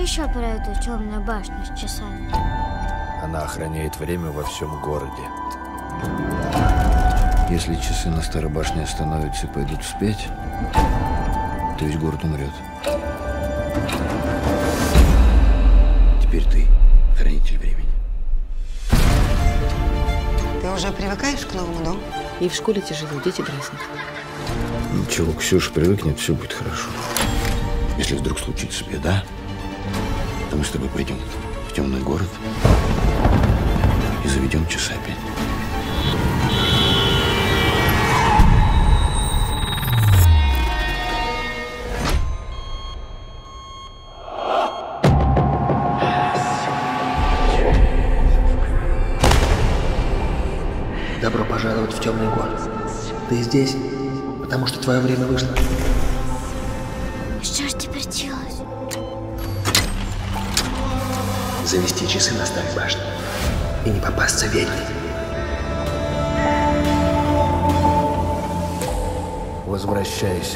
еще про эту темную башню с часами? Она охраняет время во всем городе. Если часы на старой башне остановятся и пойдут вспять, то весь город умрет. Теперь ты хранитель времени. Ты уже привыкаешь к новому дому? И в школе тяжело, дети дразнят. Ничего, Ксюша привыкнет, все будет хорошо. Если вдруг случится беда, то мы с тобой пойдем в темный город и заведем часы опять. Добро пожаловать в темный город. Ты здесь, потому что твое время вышло. Что ж теперь делать? Завести часы на старой башне и не попасться ведьме. Возвращайся.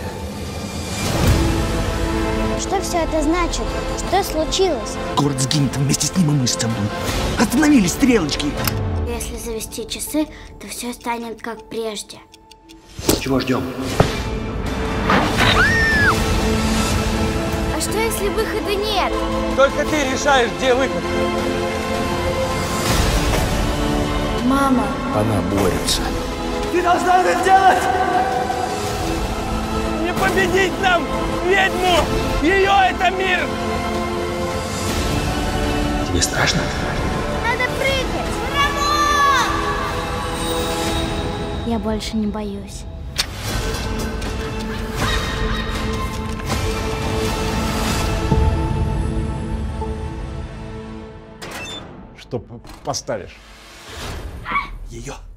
Что все это значит? Что случилось? Город сгинет вместе с ним, и мы с тобой. Остановились стрелочки. Если завести часы, то все станет как прежде. Чего ждем? А что если выхода нет? Только ты решаешь, где выход. Мама. Она борется. Ты должна это сделать! Не победить нам ведьму! Ее это мир! Тебе страшно? Надо прыгать! Рамон! Я больше не боюсь. Что поставишь? Ее.